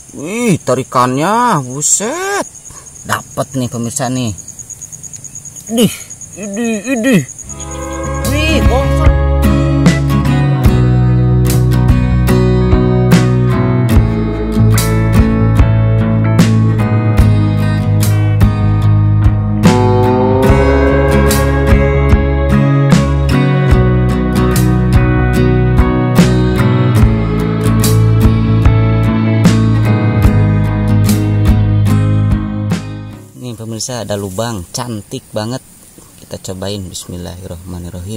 Wih, tarikannya, buset. Dapat nih pemirsa nih. Idih. Wih, bongsor. Pemirsa, ada lubang cantik banget, kita cobain. Bismillahirrohmanirrohim.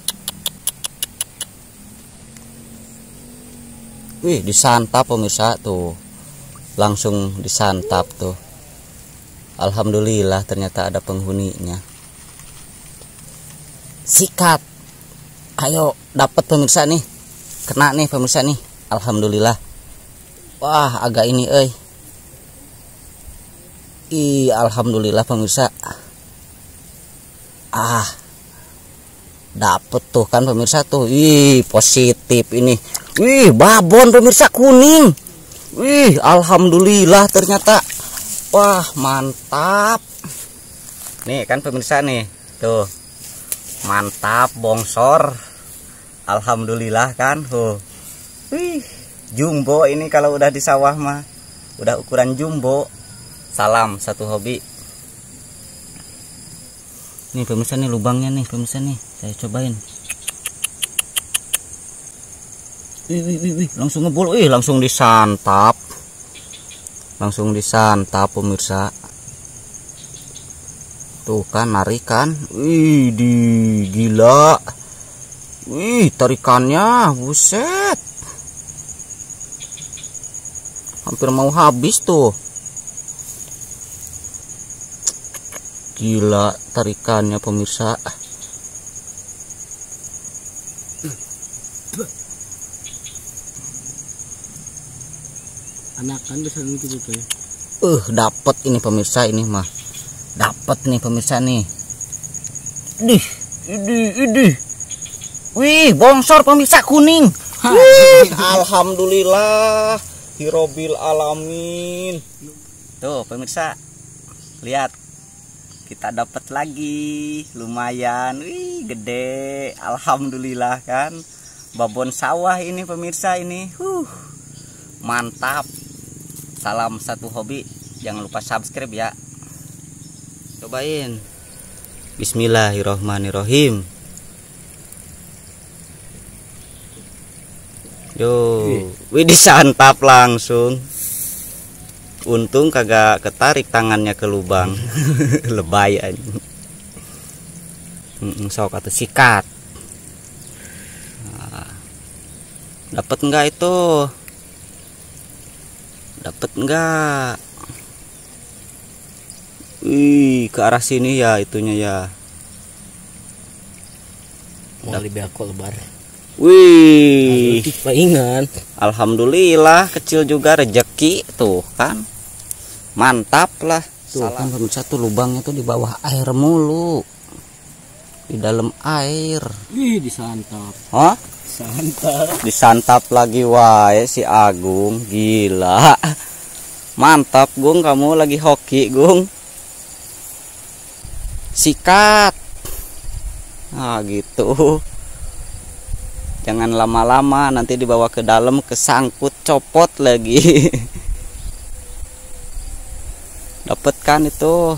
Wih, disantap pemirsa tuh, langsung disantap tuh. Alhamdulillah ternyata ada penghuninya. Sikat, ayo dapat pemirsa nih, kena nih pemirsa nih. Alhamdulillah. Wah, agak ini alhamdulillah pemirsa. Dapet tuh kan pemirsa tuh. Wih, positif ini. Wih, babon pemirsa, kuning. Wih, alhamdulillah ternyata. Wah, mantap. Nih kan pemirsa nih. Tuh. Mantap, bongsor. Alhamdulillah kan. Wih, jumbo ini kalau udah di sawah mah. Udah ukuran jumbo. Salam satu hobi. Nih pemirsa nih lubangnya nih pemirsa nih. Saya cobain. Wih, langsung ngebul. Langsung disantap. Langsung disantap pemirsa. Tuh kan, narik kan. Wih, gila. Wih, tarikannya, buset. Hampir mau habis tuh. Gila tarikannya pemirsa. Anakan bisa gitu tuh. Dapat ini pemirsa ini mah. Dapat nih pemirsa nih. Idih. Wih, bongsor pemirsa, kuning. Wih, alhamdulillah. Hirobil alamin. Tuh pemirsa, lihat. Kita dapat lagi, lumayan. Wih, gede. Alhamdulillah kan. Babon sawah ini pemirsa ini. Mantap. Salam satu hobi. Jangan lupa subscribe ya. Cobain. Bismillahirrohmanirrohim. Yo, wih, disantap langsung. Untung kagak ketarik tangannya ke lubang. Lebay aja. Sok atau sikat. Dapat enggak itu? Dapat enggak? Wih, ke arah sini ya itunya ya. Mau lebih aku lebar. Wih, palingan. Alhamdulillah, kecil juga rezeki tuh kan. Mantap lah. Tuh kan pemirsa tuh lubangnya tuh di bawah air mulu. Di dalam air. Wih, disantap. Hah? Disantap. Disantap lagi wae si Agung. Gila. Mantap Gung, kamu lagi hoki Gung. Sikat. Gitu. Jangan lama-lama, nanti dibawa ke dalam kesangkut, copot lagi. Dapat kan itu.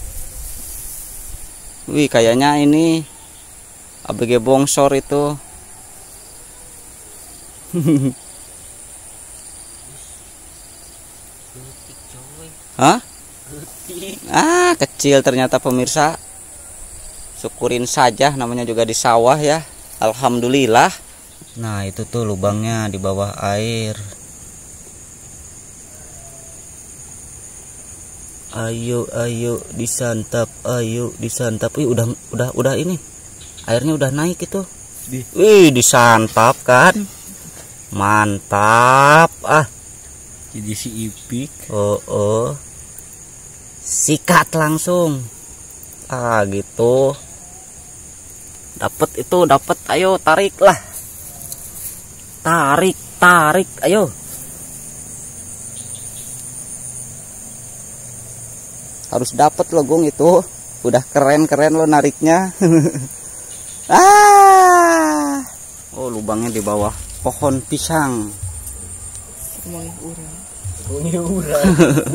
Wih, kayaknya ini ABG bongsor itu. Hah? Kecil ternyata pemirsa. Syukurin saja, namanya juga di sawah ya. Alhamdulillah. Nah, itu tuh lubangnya di bawah air. Ayo disantap, ayo disantap. Wih, udah ini. Airnya udah naik itu. Wih, disantap kan. Mantap. Jadi si Ipik. Sikat langsung. Gitu. Dapat itu, dapat. Ayo tarik lah. Tarik, ayo. Harus dapat loh Gung itu. Udah keren-keren lo nariknya. Oh, lubangnya di bawah pohon pisang. Bunyi urang.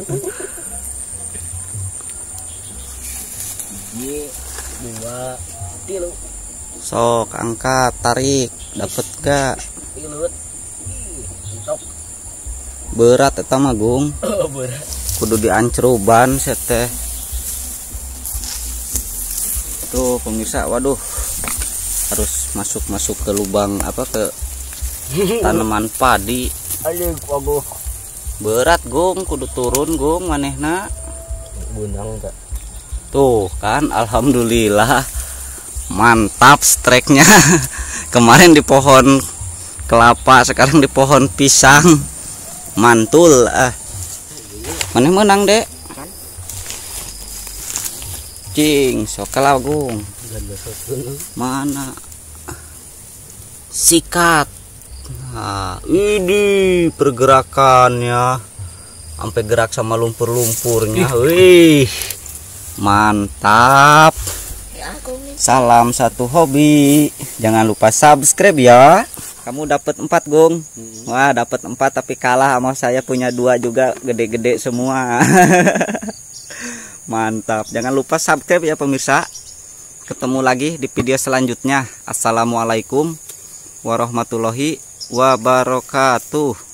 Ye, 2, 3. Sok angkat, tarik, dapat gak? Tilut. Entok. Berat eta mah Gung. Berat. Kudu diancruban teh. Tuh pemirsa, waduh. Harus masuk ke lubang apa ke tanaman padi. Aduh, waduh. Berat Gung, kudu turun Gung manehna. Bunang enggak? Tuh kan, alhamdulillah. Mantap streknya. Kemarin di pohon kelapa, sekarang di pohon pisang. Mantul. Maneh menang, Dek. Cing, sokalah Gung. Mana? Sikat. Nah, ini pergerakannya sampai gerak sama lumpur-lumpurnya. Wih, mantap. Salam satu hobi. Jangan lupa subscribe ya. Kamu dapat 4 Gung. Wah, dapat 4 tapi kalah sama saya punya 2 juga gede-gede semua. Mantap. Jangan lupa subscribe ya pemirsa. Ketemu lagi di video selanjutnya. Assalamualaikum warahmatullahi wabarakatuh.